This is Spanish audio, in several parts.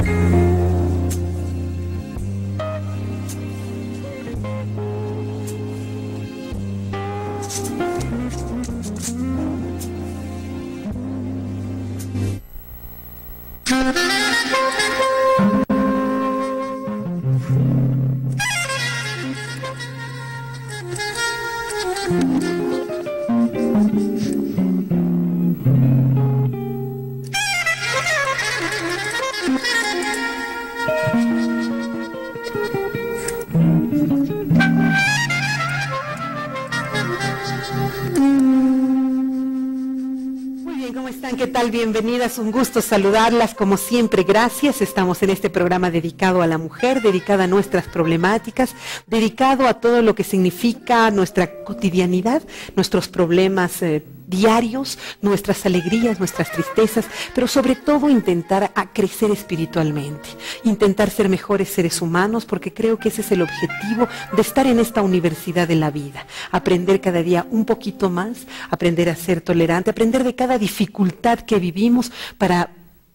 ¿Qué tal? Bienvenidas, un gusto saludarlas como siempre, gracias. Estamos en este programa dedicado a la mujer, dedicado a nuestras problemáticas, dedicado a todo lo que significa nuestra cotidianidad, nuestros problemas diarios, nuestras alegrías, nuestras tristezas, pero sobre todo intentar crecer espiritualmente, intentar ser mejores seres humanos, porque creo que ese es el objetivo de estar en esta universidad de la vida, aprender cada día un poquito más, aprender a ser tolerante, aprender de cada dificultad que vivimos para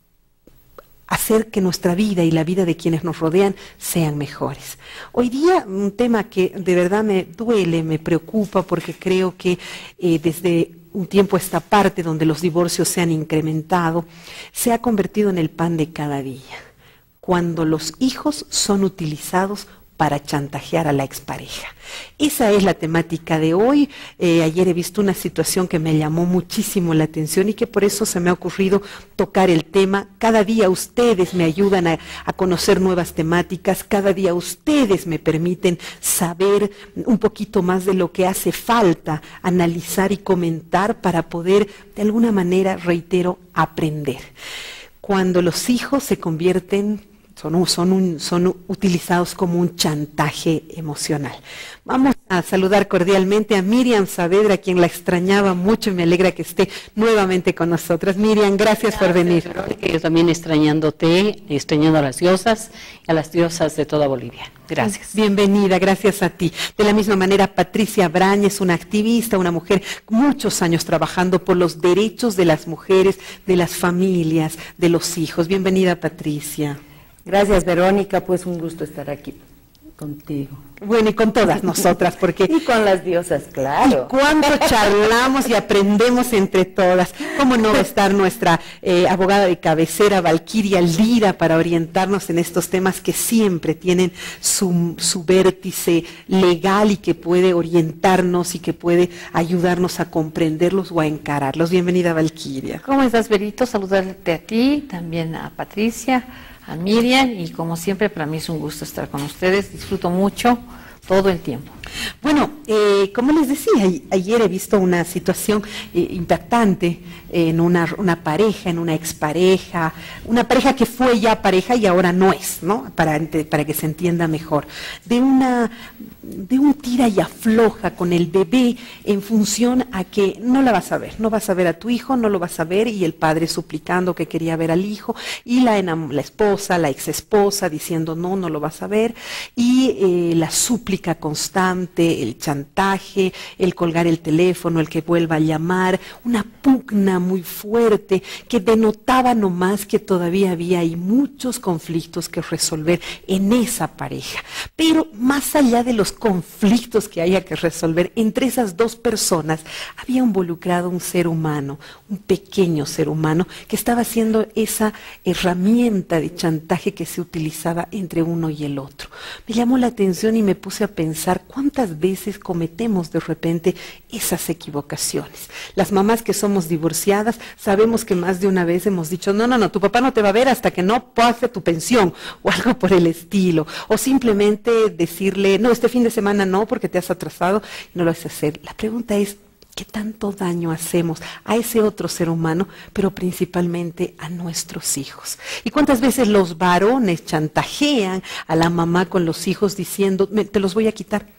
hacer que nuestra vida y la vida de quienes nos rodean sean mejores. Hoy día un tema que de verdad me duele, me preocupa, porque creo que desde un tiempo a esta parte donde los divorcios se han incrementado, se ha convertido en el pan de cada día, cuando los hijos son utilizados para chantajear a la expareja. Esa es la temática de hoy. Ayer he visto una situación que me llamó muchísimo la atención y que por eso se me ha ocurrido tocar el tema. Cada día ustedes me ayudan a conocer nuevas temáticas, cada día ustedes me permiten saber un poquito más de lo que hace falta analizar y comentar para poder, de alguna manera, reitero, aprender. Cuando los hijos se convierten son utilizados como un chantaje emocional. Vamos a saludar cordialmente a Miriam Saavedra, a quien la extrañaba mucho y me alegra que esté nuevamente con nosotras. Miriam, gracias por venir. Verónica, yo también extrañándote, extrañando a las diosas y a las diosas de toda Bolivia. Gracias. Bienvenida, gracias a ti. De la misma manera, Patricia Brañez, una activista, una mujer, muchos años trabajando por los derechos de las mujeres, de las familias, de los hijos. Bienvenida, Patricia. Gracias, Verónica, pues un gusto estar aquí contigo. Bueno, y con todas nosotras, porque... Y con las diosas, claro. Y cuando charlamos y aprendemos entre todas, ¿cómo no va a estar nuestra abogada de cabecera, Valquiria Lira, para orientarnos en estos temas que siempre tienen su vértice legal y que puede orientarnos y que puede ayudarnos a comprenderlos o a encararlos? Bienvenida, Valquiria. ¿Cómo estás, Berito? Saludarte a ti, también a Patricia, a Miriam, y como siempre para mí es un gusto estar con ustedes, disfruto mucho todo el tiempo. Bueno, como les decía, ayer he visto una situación impactante en una pareja, en una expareja, una pareja que fue ya pareja y ahora no es, ¿no? Para que se entienda mejor, de un tira y afloja con el bebé en función a que no la vas a ver, no vas a ver a tu hijo, no lo vas a ver, y el padre suplicando que quería ver al hijo, y la esposa, la exesposa diciendo no lo vas a ver, y la súplica constante, el chantaje, el colgar el teléfono, el que vuelva a llamar, una pugna muy fuerte que denotaba nomás que todavía había ahí muchos conflictos que resolver en esa pareja. Pero más allá de los conflictos que haya que resolver entre esas dos personas, había involucrado un ser humano, un pequeño ser humano que estaba siendo esa herramienta de chantaje que se utilizaba entre uno y el otro. Me llamó la atención y me puse a pensar cuántas veces cometemos de repente esas equivocaciones. Las mamás que somos divorciadas sabemos que más de una vez hemos dicho no, tu papá no te va a ver hasta que no pase tu pensión o algo por el estilo, o simplemente decirle no, este fin de semana no porque te has atrasado y no lo vas a hacer. La pregunta es, ¿qué tanto daño hacemos a ese otro ser humano, pero principalmente a nuestros hijos? ¿Y cuántas veces los varones chantajean a la mamá con los hijos diciendo, te los voy a quitar?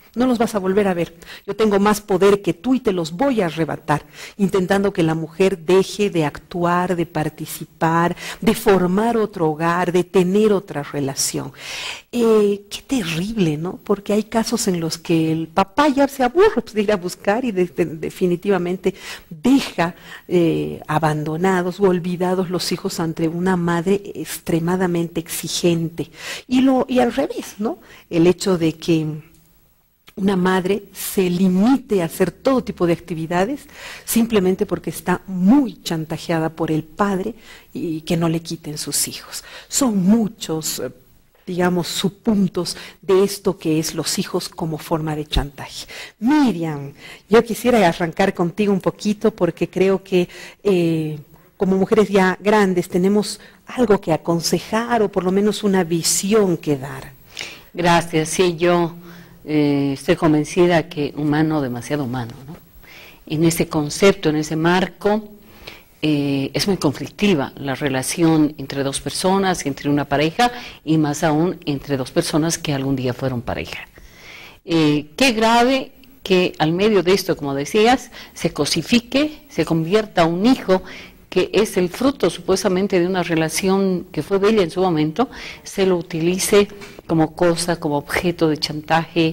no los vas a volver a ver. Yo tengo más poder que tú y te los voy a arrebatar, intentando que la mujer deje de actuar, de participar, de formar otro hogar, de tener otra relación. Qué terrible, ¿no? Porque hay casos en los que el papá ya se aburre de ir a buscar y definitivamente deja abandonados o olvidados los hijos ante una madre extremadamente exigente. Y al revés, ¿no? El hecho de que una madre se limite a hacer todo tipo de actividades simplemente porque está muy chantajeada por el padre y que no le quiten sus hijos. Son muchos, digamos, subpuntos de esto que es los hijos como forma de chantaje. Miriam, yo quisiera arrancar contigo un poquito porque creo que como mujeres ya grandes tenemos algo que aconsejar o por lo menos una visión que dar. Gracias, sí, yo estoy convencida que humano, demasiado humano, ¿no? En ese concepto, en ese marco, es muy conflictiva la relación entre dos personas, entre una pareja y más aún entre dos personas que algún día fueron pareja. Qué grave que al medio de esto, como decías, se cosifique, se convierta un hijo que es el fruto supuestamente de una relación que fue bella en su momento, se lo utilice como cosa, como objeto de chantaje,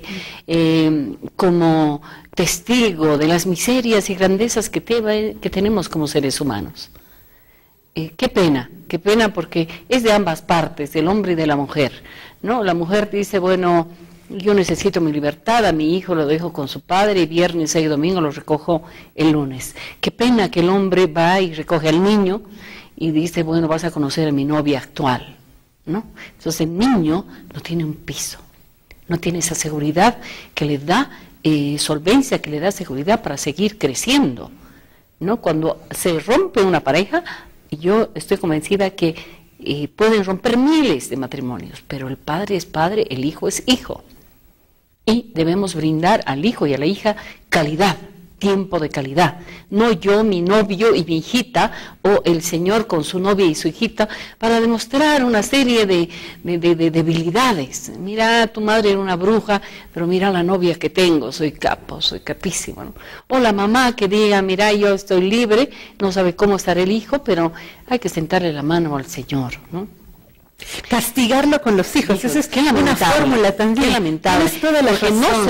como testigo de las miserias y grandezas que tenemos como seres humanos. Qué pena porque es de ambas partes, del hombre y de la mujer, ¿no? La mujer dice, bueno, yo necesito mi libertad, a mi hijo lo dejo con su padre y viernes, sábado y domingo lo recojo el lunes. Qué pena que el hombre va y recoge al niño y dice, bueno, vas a conocer a mi novia actual, ¿no? Entonces el niño no tiene un piso, no tiene esa seguridad que le da solvencia, que le da seguridad para seguir creciendo, ¿no? Cuando se rompe una pareja, yo estoy convencida que pueden romper miles de matrimonios, pero el padre es padre, el hijo es hijo. Y debemos brindar al hijo y a la hija calidad, tiempo de calidad. No yo, mi novio y mi hijita, o el señor con su novia y su hijita, para demostrar una serie de debilidades. Mira, tu madre era una bruja, pero mira la novia que tengo, soy capo, soy capísimo, ¿no? O la mamá que diga, mira, yo estoy libre, no sabe cómo estar el hijo, pero hay que sentarle la mano al Señor, ¿no? Castigarlo con los hijos, eso es una fórmula también. Qué lamentable, porque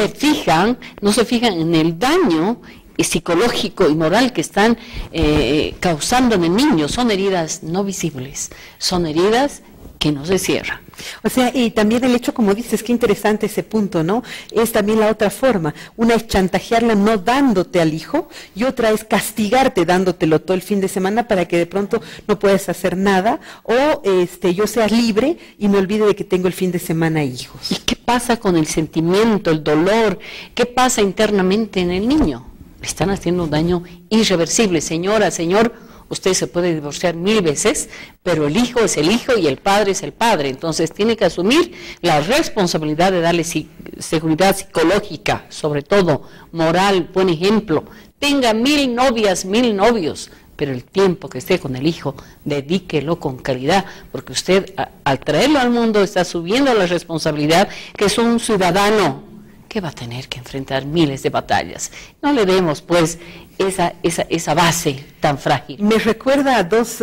no se fijan en el daño psicológico y moral que están causando en el niño. Son heridas no visibles, son heridas que no se cierran. O sea, y también el hecho, como dices, qué interesante ese punto, ¿no? Es también la otra forma. Una es chantajearla no dándote al hijo y otra es castigarte dándotelo todo el fin de semana para que de pronto no puedas hacer nada o yo sea libre y me olvide de que tengo el fin de semana hijos. ¿Y qué pasa con el sentimiento, el dolor? ¿Qué pasa internamente en el niño? Le están haciendo un daño irreversible. Señora, señor, usted se puede divorciar 1000 veces, pero el hijo es el hijo y el padre es el padre. Entonces tiene que asumir la responsabilidad de darle seguridad psicológica, sobre todo moral, buen ejemplo. Tenga 1000 novias, 1000 novios, pero el tiempo que esté con el hijo, dedíquelo con calidad, porque usted al traerlo al mundo está subiendo la responsabilidad que es un ciudadano que va a tener que enfrentar miles de batallas. No le demos, pues, esa base tan frágil. Me recuerda a dos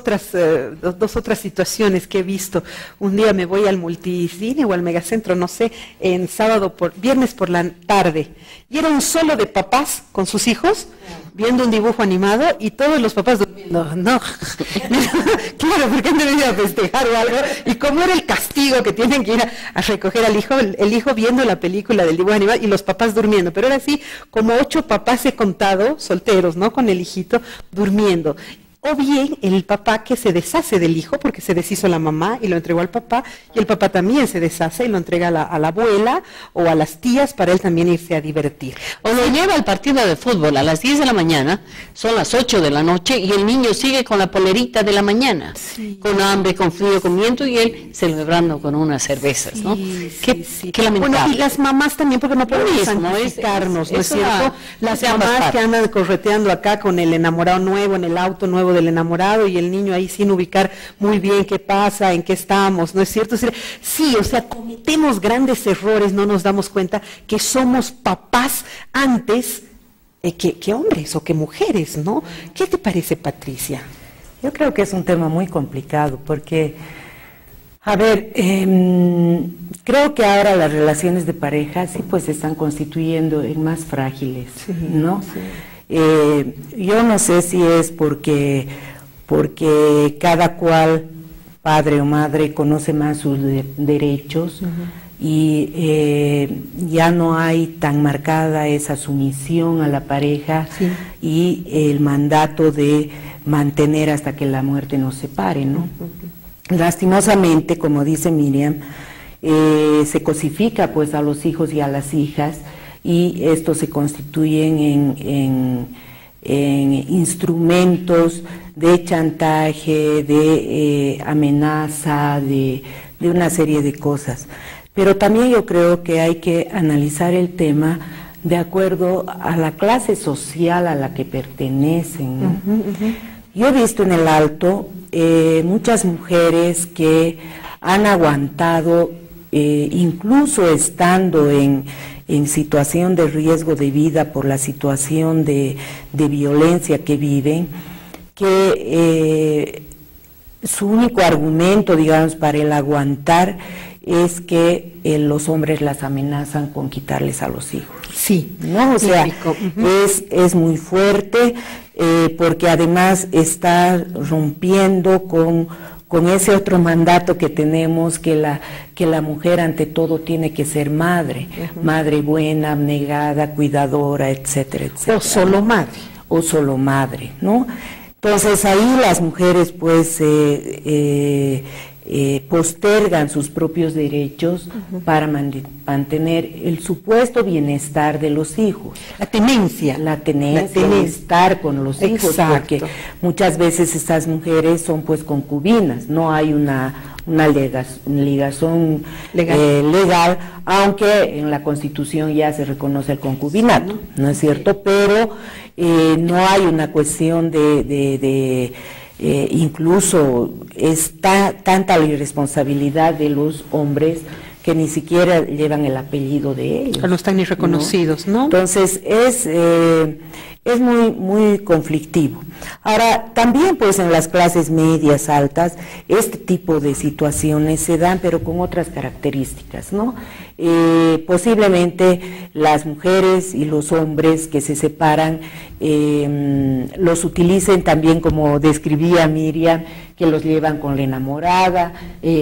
otras situaciones que he visto. Un día me voy al multicine o al megacentro, no sé, en viernes por la tarde, y era un solo de papás con sus hijos viendo un dibujo animado y todos los papás durmiendo. No, claro, porque han debido festejar o algo. Y como era el castigo que tienen que ir a recoger al hijo, el hijo viendo la película del dibujo animado y los papás durmiendo. Pero ahora sí, como 8 papás he contado, solteros, ¿no? Con el hijito durmiendo. O bien el papá que se deshace del hijo porque se deshizo la mamá y lo entregó al papá, y el papá también se deshace y lo entrega a la abuela o a las tías para él también irse a divertir. O lo lleva al partido de fútbol a las 10 de la mañana, son las 8 de la noche y el niño sigue con la polerita de la mañana, sí, con hambre, con frío, con viento, y él celebrando con unas cervezas, ¿no? Qué lamentable. Bueno, y las mamás también, porque no podemos santificarnos, ¿no es cierto? Las mamás que andan correteando acá con el enamorado nuevo, en el auto nuevo luego del enamorado y el niño ahí sin ubicar muy bien qué pasa, en qué estamos, ¿no es cierto? Sí, o sea, cometemos grandes errores, no nos damos cuenta que somos papás antes que hombres o que mujeres, ¿no? ¿Qué te parece, Patricia? Yo creo que es un tema muy complicado porque, a ver, creo que ahora las relaciones de pareja sí pues se están constituyendo en más frágiles, sí, ¿no? Sí. Yo no sé si es porque cada cual, padre o madre, conoce más sus derechos, y ya no hay tan marcada esa sumisión a la pareja, sí, y el mandato de mantener hasta que la muerte nos separe, ¿no? Lastimosamente, como dice Miriam, se cosifica pues a los hijos y a las hijas, y estos se constituyen en instrumentos de chantaje, de amenaza, de una serie de cosas. Pero también yo creo que hay que analizar el tema de acuerdo a la clase social a la que pertenecen, ¿no? Yo he visto en el Alto muchas mujeres que han aguantado, incluso estando en situación de riesgo de vida por la situación de violencia que viven, que su único argumento, digamos, para el aguantar es que los hombres las amenazan con quitarles a los hijos. Sí, ¿no? O sea, es muy fuerte, porque además está rompiendo con ese otro mandato que tenemos, que la mujer ante todo tiene que ser madre, madre buena, abnegada, cuidadora, etcétera, etcétera. O solo madre. O solo madre, ¿no? Entonces ahí las mujeres pues postergan sus propios derechos para mantener el supuesto bienestar de los hijos. La tenencia. De estar con los hijos, porque muchas veces estas mujeres son pues concubinas, no hay una ligación legal, aunque en la Constitución ya se reconoce el concubinato, ¿no es cierto? Pero no hay una cuestión incluso está tanta la irresponsabilidad de los hombres que ni siquiera llevan el apellido de ellos. No están ni reconocidos, ¿no? Entonces es muy, muy conflictivo. Ahora, también pues en las clases medias, altas, este tipo de situaciones se dan, pero con otras características, ¿no? Posiblemente las mujeres y los hombres que se separan los utilicen también, como describía Miriam, que los llevan con la enamorada,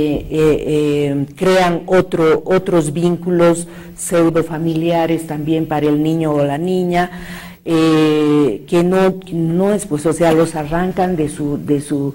crean otros vínculos pseudofamiliares también para el niño o la niña, que no es, pues, o sea, los arrancan de su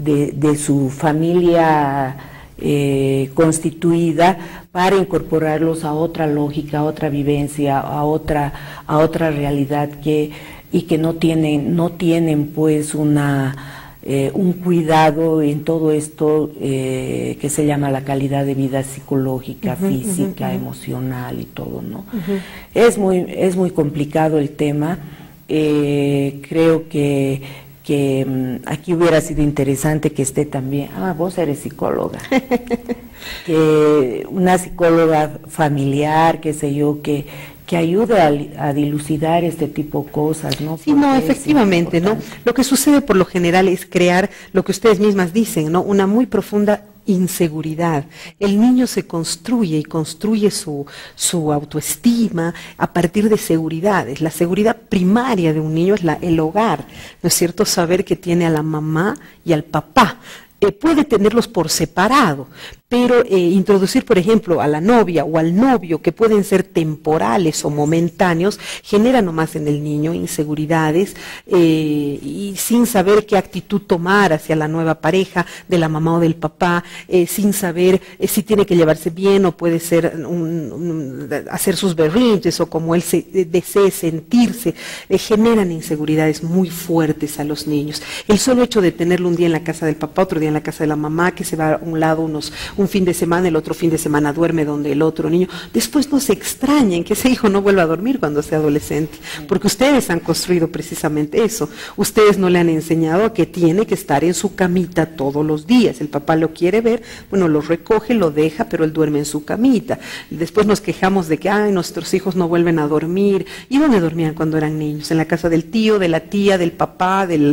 familia constituida para incorporarlos a otra lógica, a otra vivencia, a otra realidad y que no tienen pues un cuidado en todo esto que se llama la calidad de vida psicológica, física, emocional y todo, ¿no? Es muy complicado el tema. Creo que aquí hubiera sido interesante que esté también, vos eres psicóloga, que una psicóloga familiar, qué sé yo, que ayude a dilucidar este tipo de cosas, ¿no? Sí, no, efectivamente, ¿no? Lo que sucede por lo general es crear lo que ustedes mismas dicen, ¿no? Una muy profunda inseguridad. El niño se construye y construye su autoestima a partir de seguridades. La seguridad primaria de un niño es el hogar, ¿no es cierto? Saber que tiene a la mamá y al papá. Puede tenerlos por separado, pero introducir, por ejemplo, a la novia o al novio, que pueden ser temporales o momentáneos, genera nomás en el niño inseguridades y sin saber qué actitud tomar hacia la nueva pareja de la mamá o del papá, sin saber si tiene que llevarse bien o puede ser hacer sus berrinches o como él desee sentirse, generan inseguridades muy fuertes a los niños. El solo hecho de tenerlo un día en la casa del papá, otro día en la casa de la mamá, que se va a un lado un fin de semana, el otro fin de semana duerme donde el otro niño. Después no se extrañen que ese hijo no vuelva a dormir cuando sea adolescente, porque ustedes han construido precisamente eso. Ustedes no le han enseñado que tiene que estar en su camita todos los días. El papá lo quiere ver, bueno, lo recoge, lo deja, pero él duerme en su camita. Después nos quejamos de que, ay, nuestros hijos no vuelven a dormir. ¿Y dónde dormían cuando eran niños? En la casa del tío, de la tía, del papá, del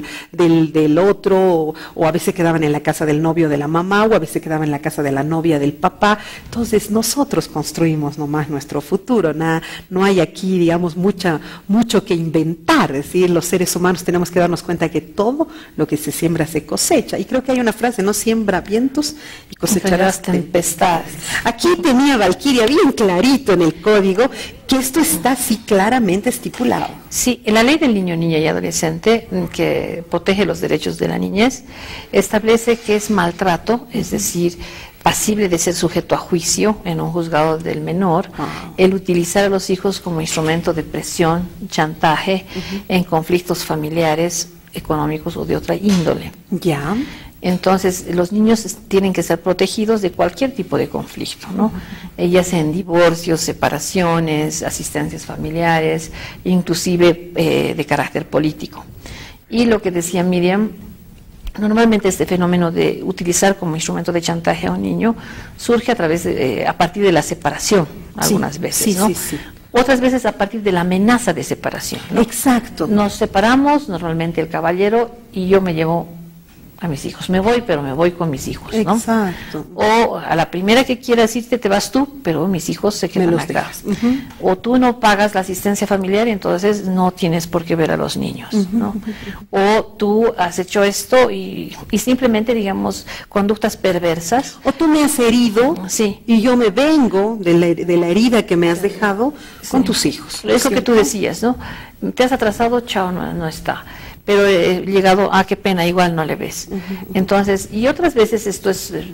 otro, o a veces quedaban en la casa del novio de la mamá, o a veces quedaban en la casa de la novia del papá. Entonces nosotros construimos nomás nuestro futuro, no hay aquí, digamos, mucho que inventar. Es decir, los seres humanos tenemos que darnos cuenta que todo lo que se siembra se cosecha. Y creo que hay una frase, no siembra vientos y cosecharás tempestades. Aquí tenía Valquiria bien clarito en el código que esto está así claramente estipulado. Sí, en la ley del niño, niña y adolescente, que protege los derechos de la niñez, establece que es maltrato, es decir, pasible de ser sujeto a juicio en un juzgado del menor, el utilizar a los hijos como instrumento de presión, chantaje, en conflictos familiares, económicos o de otra índole. Ya. Entonces, los niños tienen que ser protegidos de cualquier tipo de conflicto, ¿no? Ya sea en divorcios, separaciones, asistencias familiares, inclusive de carácter político. Y lo que decía Miriam, normalmente este fenómeno de utilizar como instrumento de chantaje a un niño surge a partir de la separación, algunas veces, ¿no? Sí. Otras veces a partir de la amenaza de separación, ¿no? Exacto. Nos separamos, normalmente el caballero, y yo me llevo a mis hijos. Me voy, pero me voy con mis hijos, ¿no? Exacto. O a la primera que quieras irte, te vas tú, pero mis hijos se quedan acá. O tú no pagas la asistencia familiar y entonces no tienes por qué ver a los niños, ¿no? O tú has hecho esto y simplemente, digamos, conductas perversas. O tú me has herido y yo me vengo de la herida que me has dejado con tus hijos. Eso que tú decías, ¿no? Te has atrasado, chao, no está. Pero he llegado, qué pena, igual no le ves. Entonces, y otras veces esto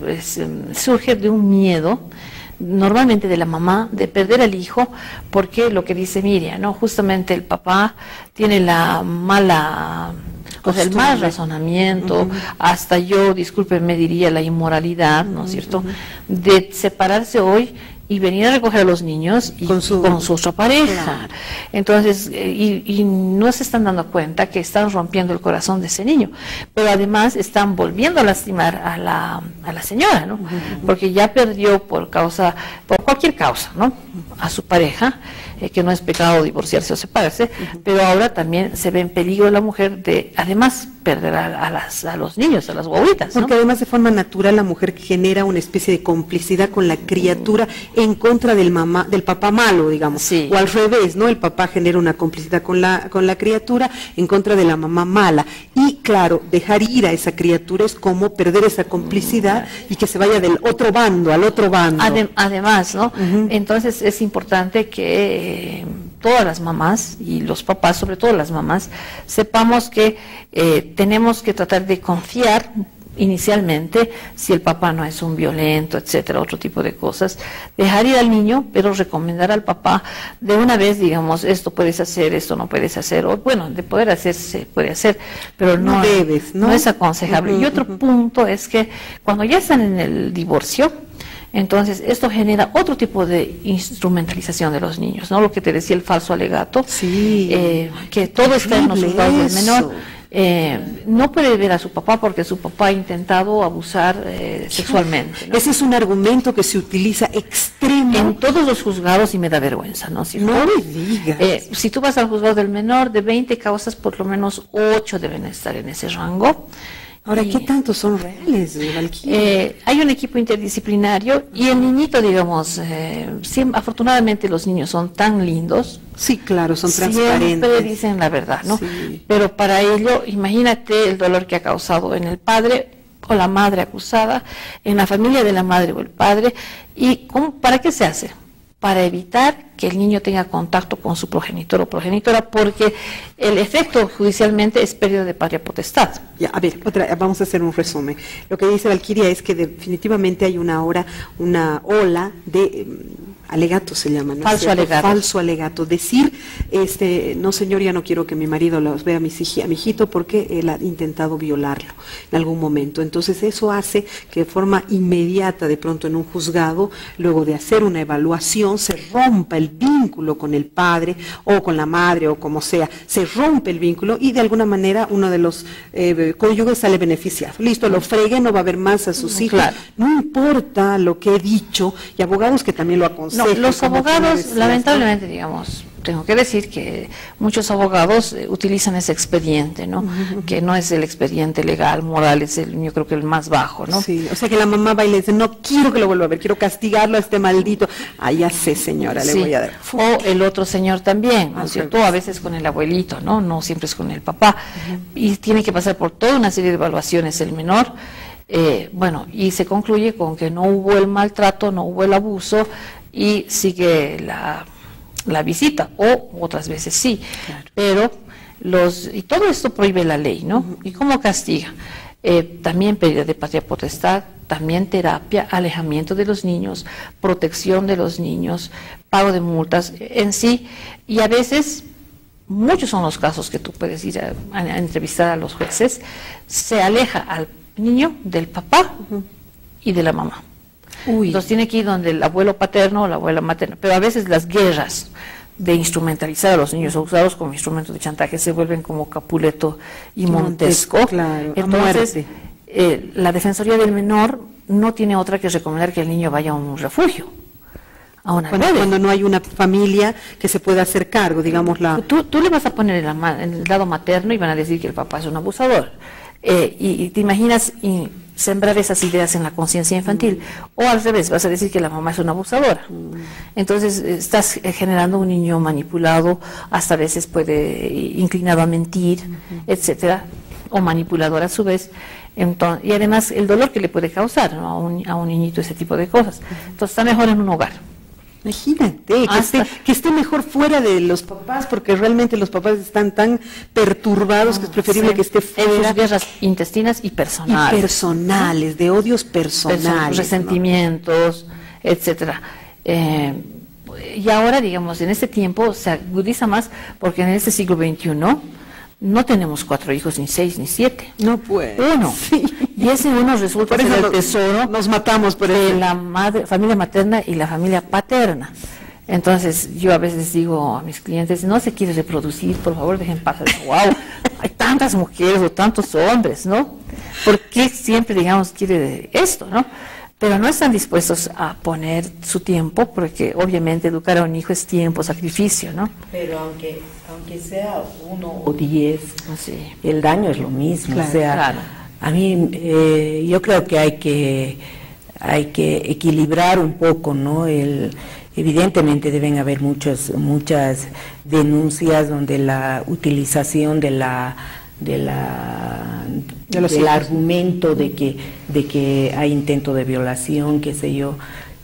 surge de un miedo, normalmente de la mamá, de perder al hijo, porque lo que dice Miriam, ¿no? Justamente el papá tiene la mala, o sea, el mal razonamiento, hasta yo, discúlpenme, diría la inmoralidad, ¿no es cierto?, de separarse hoy y venir a recoger a los niños y con su otra pareja. Claro. Entonces, y no se están dando cuenta que están rompiendo el corazón de ese niño, pero además están volviendo a lastimar a la señora, ¿no? Porque ya perdió por cualquier causa, ¿no?, a su pareja, que no es pecado divorciarse o separarse, pero ahora también se ve en peligro la mujer de, además, perder a los niños, a las guaguitas, ¿no? Porque además de forma natural la mujer genera una especie de complicidad con la criatura en contra del papá malo, digamos, o al revés, ¿no? El papá genera una complicidad con la criatura en contra de la mamá mala. Y claro, dejar ir a esa criatura es como perder esa complicidad y que se vaya del otro bando al otro bando. Además, ¿no? Entonces es importante que todas las mamás y los papás, sobre todo las mamás, sepamos que tenemos que tratar de confiar inicialmente, si el papá no es un violento, etcétera, otro tipo de cosas, dejar ir al niño, pero recomendar al papá de una vez, digamos, esto puedes hacer, esto no puedes hacer, o bueno, de poder hacer se puede hacer, pero no debes, no es aconsejable. Y otro punto es que cuando ya están en el divorcio, entonces esto genera otro tipo de instrumentalización de los niños, ¿no? Lo que te decía el falso alegato, que todo está en los juzgados del menor. No puede ver a su papá porque su papá ha intentado abusar sexualmente, ¿no? Ese es un argumento que se utiliza extremo en todos los juzgados y me da vergüenza, ¿no? No me digas. Si tú vas al juzgado del menor, de 20 causas, por lo menos 8 deben estar en ese rango. Ahora, ¿qué tantos son reales, Valquiria? Hay un equipo interdisciplinario y el niñito, digamos, afortunadamente los niños son tan lindos. Sí, claro, son transparentes. Siempre dicen la verdad, ¿no? Sí. Pero para ello, imagínate el dolor que ha causado en el padre o la madre acusada, en la familia de la madre o el padre. ¿Y para qué se hace? Para evitar que el niño tenga contacto con su progenitor o progenitora, porque el efecto judicialmente es pérdida de patria potestad. Ya, a ver, vamos a hacer un resumen. Lo que dice Valquiria es que definitivamente hay una ola de alegato se llama, ¿no? Falso alegato. Falso alegato. Decir, no señor, ya no quiero que mi marido los vea a mi hijito porque él ha intentado violarlo en algún momento. Entonces eso hace que de forma inmediata, de pronto en un juzgado, luego de hacer una evaluación, se rompa el vínculo con el padre o con la madre o como sea, se rompe el vínculo y de alguna manera uno de los cónyuges sale beneficiado. Listo, lo fregué, no va a ver más a sus hijos. Claro. No importa lo que he dicho, y abogados que también lo aconsejan. No, los como tú abogados, decías, lamentablemente, digamos, tengo que decir que muchos abogados utilizan ese expediente, ¿no? Que no es el expediente legal, moral, es yo creo que el más bajo, ¿no? Sí, o sea que la mamá va y le dice, no quiero que lo vuelva a ver, quiero castigarlo a este maldito. Ah, ya sé, señora, le voy a dar. O el otro señor también, ¿no es cierto? A veces con el abuelito, ¿no? No siempre es con el papá. Y tiene que pasar por toda una serie de evaluaciones el menor. Bueno, y se concluye con que no hubo el maltrato, no hubo el abuso y sigue la visita, o otras veces sí, claro. Pero y todo esto prohíbe la ley, ¿no? ¿Y cómo castiga? También pérdida de patria potestad, también terapia, alejamiento de los niños, protección de los niños, pago de multas en sí, y a veces, muchos son los casos que tú puedes ir a entrevistar a los jueces, se aleja al niño del papá y de la mamá. Entonces tiene que ir donde el abuelo paterno o la abuela materna, pero a veces las guerras de instrumentalizar a los niños o usarlos como instrumentos de chantaje se vuelven como Capuleto y Montesco. Claro, entonces la Defensoría del Menor no tiene otra que recomendar que el niño vaya a un refugio, a una cuando no hay una familia que se pueda hacer cargo, digamos tú le vas a poner en el lado materno y van a decir que el papá es un abusador, y te imaginas sembrar esas ideas en la conciencia infantil, o al revés, vas a decir que la mamá es una abusadora. Entonces estás generando un niño manipulado, hasta a veces puede inclinado a mentir, etcétera, o manipulador a su vez. Entonces, y además el dolor que le puede causar, ¿no? a un niñito ese tipo de cosas. Entonces está mejor en un hogar. Imagínate, que esté mejor fuera de los papás, porque realmente los papás están tan perturbados que es preferible que esté fuera. En sus guerras intestinas y personales. Y personales, de odios personales. Resentimientos, etcétera. Y ahora, digamos, en este tiempo se agudiza más, porque en este siglo XXI no tenemos 4 hijos, ni 6, ni 7. No puede. 1. Sí. Y ese uno resulta ser el tesoro. Nos matamos por de la familia materna y la familia paterna. Entonces, yo a veces digo a mis clientes, no se quiere reproducir, por favor, dejen pasar. ¡Wow! Hay tantas mujeres o tantos hombres, ¿no? ¿Por qué siempre, digamos, quiere esto, no? Pero no están dispuestos a poner su tiempo, porque obviamente educar a un hijo es tiempo, sacrificio, ¿no? Pero aunque sea 1 o 10, sí, el daño es lo mismo. Claro, o sea, claro. A mí yo creo que hay que equilibrar un poco, ¿no? Evidentemente deben haber muchas denuncias donde la utilización del argumento de que hay intento de violación, qué sé yo,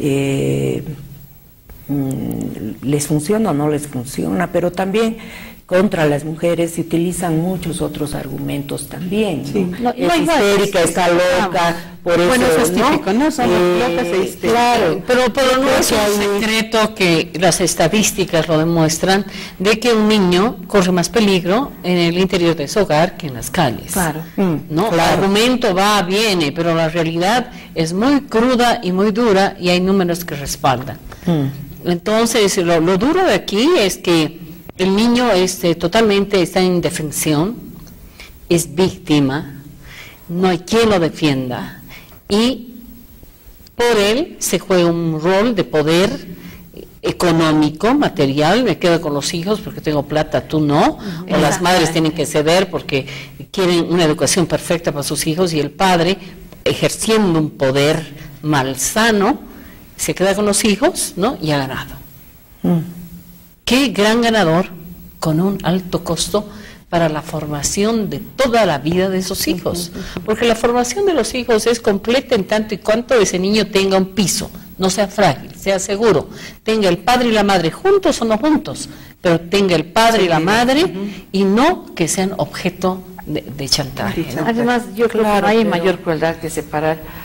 les funciona o no les funciona, pero también contra las mujeres se utilizan muchos otros argumentos también, ¿no? Sí. No, es histérica, está loca, por eso, bueno, eso es típico, ¿no? Son locas e histéricas. Claro, pero no es un secreto que las estadísticas lo demuestran, de que un niño corre más peligro en el interior de su hogar que en las calles. Claro. ¿No? Claro. El argumento va, viene, pero la realidad es muy cruda y muy dura, y hay números que respaldan. Entonces, lo duro de aquí es que el niño totalmente está en indefensión, es víctima, no hay quien lo defienda, y por él se juega un rol de poder económico, material. Me quedo con los hijos porque tengo plata, tú no, o las madres tienen que ceder porque quieren una educación perfecta para sus hijos, y el padre, ejerciendo un poder malsano, se queda con los hijos, ¿no? Y ha ganado. Qué gran ganador, con un alto costo para la formación de toda la vida de esos hijos, porque la formación de los hijos es completa en tanto y cuanto ese niño tenga un piso, no sea frágil, sea seguro, tenga el padre y la madre juntos o no juntos, pero tenga el padre y la madre, y no que sean objeto de chantaje, ¿no? Además, yo creo que no hay mayor crueldad que separar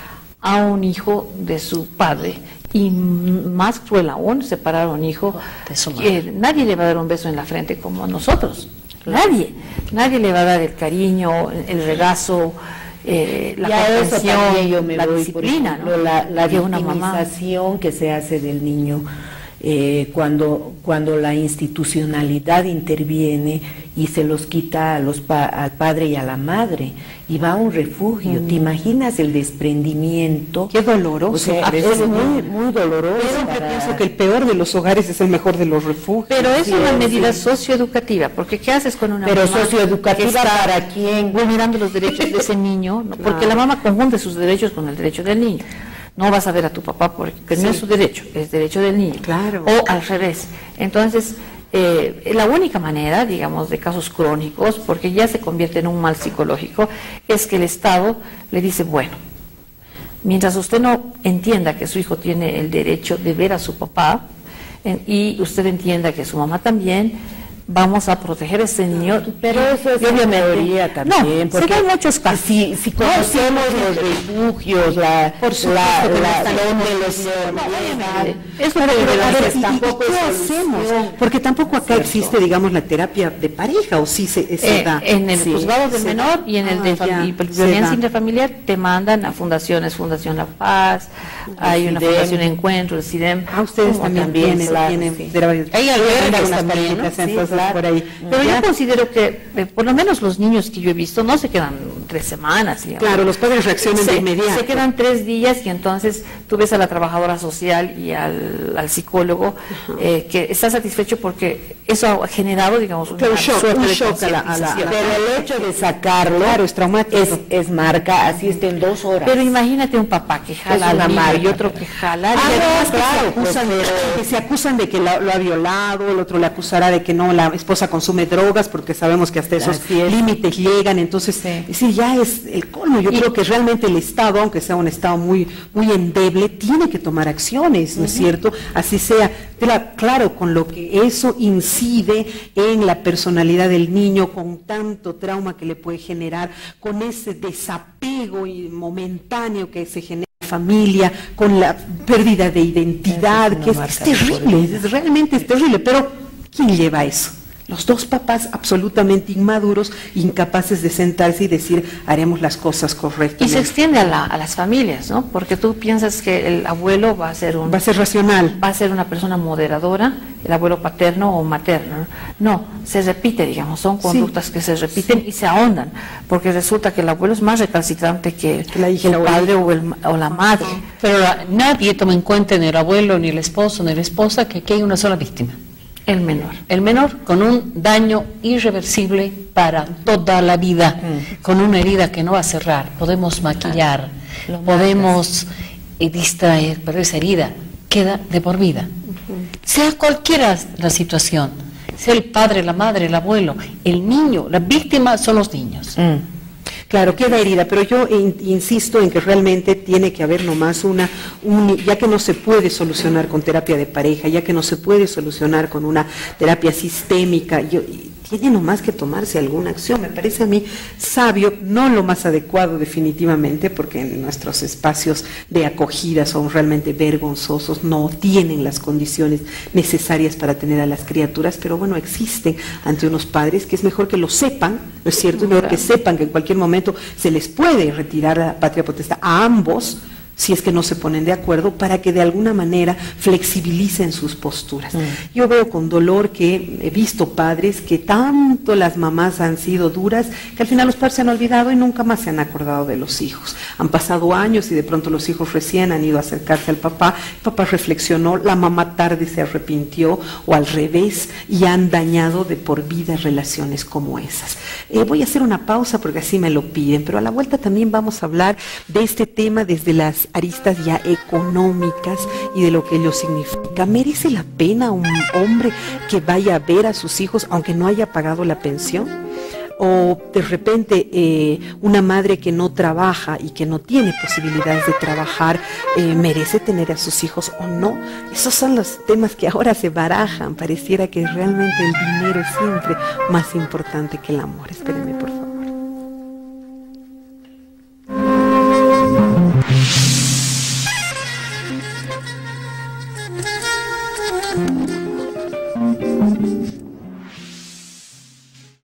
a un hijo de su padre, y más cruel aún, separar a un hijo de su madre. Nadie le va a dar un beso en la frente como nosotros, nadie le va a dar el cariño, el regazo, la comprensión, la disciplina, por ejemplo, ¿no? la que una mamá victimización que se hace del niño cuando la institucionalidad interviene y se los quita al padre y a la madre y va a un refugio. ¿Te imaginas el desprendimiento? Qué doloroso. O sea, es muy doloroso. Yo siempre pienso que el peor de los hogares es el mejor de los refugios. Pero es una medida socioeducativa, porque ¿qué haces con una Pero mamá socioeducativa que está para quién? vulnerando los derechos de ese niño? ¿No? Porque la mamá confunde sus derechos con el derecho del niño. No vas a ver a tu papá porque no es su derecho, es derecho del niño. Claro. O al revés. Entonces, la única manera, digamos, de casos crónicos, porque ya se convierte en un mal psicológico, es que el Estado le dice, bueno, mientras usted no entienda que su hijo tiene el derecho de ver a su papá, y usted entienda que su mamá también, vamos a proteger a ese niño. Pero eso es una teoría también, no, porque se dan muchos casos. Si conocemos los refugios, por supuesto que es lo ¿y qué hacemos? Porque tampoco acá existe, digamos, la terapia de pareja, o sí se da. En el juzgado del menor y en el de violencia intrafamiliar te mandan a fundaciones, Fundación La Paz, hay una fundación Encuentro, el CIDEM. Ustedes también tienen hay albergues también, ¿no? Por ahí. Pero yo considero que por lo menos los niños que yo he visto no se quedan 3 semanas. Digamos. Claro, los padres reaccionan de inmediato. Se quedan 3 días y entonces tú ves a la trabajadora social y al psicólogo que está satisfecho porque eso ha generado, digamos, un shock pero el hecho de sacarlo, claro, es traumático. Es marca, así está en 2 horas. Pero imagínate un papá que jala al niño y otro que jala. Que se acusan de que lo ha violado, el otro le acusará de que no, la esposa consume drogas, porque sabemos que hasta esos límites llegan. Entonces, sí, ya es el colmo. Yo creo que realmente el Estado, aunque sea un Estado muy endeble, tiene que tomar acciones, ¿no es cierto? Así sea, claro, con lo que eso incide en la personalidad del niño, con tanto trauma que le puede generar, con ese desapego momentáneo que se genera en la familia, con la pérdida de identidad, que es terrible, realmente es terrible, pero ¿quién lleva eso? Los 2 papás absolutamente inmaduros, incapaces de sentarse y decir, haremos las cosas correctamente. Y se extiende a las familias, ¿no? Porque tú piensas que el abuelo va a ser racional. Va a ser una persona moderadora, el abuelo paterno o materno. No, se repite, digamos, son conductas que se repiten y se ahondan, porque resulta que el abuelo es más recalcitrante que el padre o la madre. Pero nadie toma en cuenta, ni el abuelo, ni el esposo, ni la esposa, que aquí hay una sola víctima. El menor. El menor con un daño irreversible para toda la vida, con una herida que no va a cerrar. Podemos maquillar, podemos distraer, pero esa herida queda de por vida. Sea cualquiera la situación, sea el padre, la madre, el abuelo, el niño, la víctima son los niños. Claro, queda herida, pero yo insisto en que realmente tiene que haber nomás ya que no se puede solucionar con terapia de pareja, ya que no se puede solucionar con una terapia sistémica, tiene nomás que tomarse alguna acción. Me parece a mí sabio, no lo más adecuado definitivamente, porque en nuestros espacios de acogida son realmente vergonzosos, no tienen las condiciones necesarias para tener a las criaturas, pero bueno, existen ante unos padres que es mejor que lo sepan, ¿no es cierto? Es mejor que sepan que en cualquier momento se les puede retirar la patria potestad a ambos, si es que no se ponen de acuerdo, para que de alguna manera flexibilicen sus posturas. Yo veo con dolor que he visto padres que tanto las mamás han sido duras, que al final los padres se han olvidado y nunca más se han acordado de los hijos. Han pasado años y de pronto los hijos recién han ido a acercarse al papá, el papá reflexionó, la mamá tarde se arrepintió, o al revés, y han dañado de por vida relaciones como esas. Voy a hacer una pausa porque así me lo piden, pero a la vuelta también vamos a hablar de este tema desde las aristas ya económicas y de lo que ello significa. ¿Merece la pena un hombre que vaya a ver a sus hijos aunque no haya pagado la pensión? O de repente una madre que no trabaja y que no tiene posibilidades de trabajar, ¿merece tener a sus hijos o no? Esos son los temas que ahora se barajan. Pareciera que realmente el dinero es siempre más importante que el amor. Espérenme, por favor.